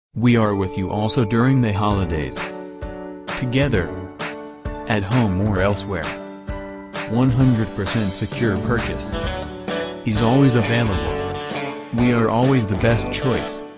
We are with you also during the holidays. Together, at home or elsewhere. 100% secure purchase is always available. We are always the best choice.